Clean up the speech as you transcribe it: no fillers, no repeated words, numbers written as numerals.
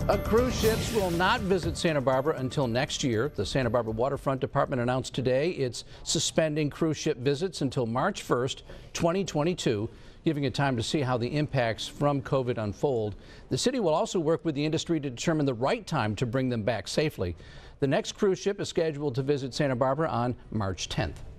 Cruise ships will not visit Santa Barbara until next year. The Santa Barbara Waterfront Department announced today it's suspending cruise ship visits until March 1st, 2022, giving it time to see how the impacts from COVID unfold. The city will also work with the industry to determine the right time to bring them back safely. The next cruise ship is scheduled to visit Santa Barbara on March 10th.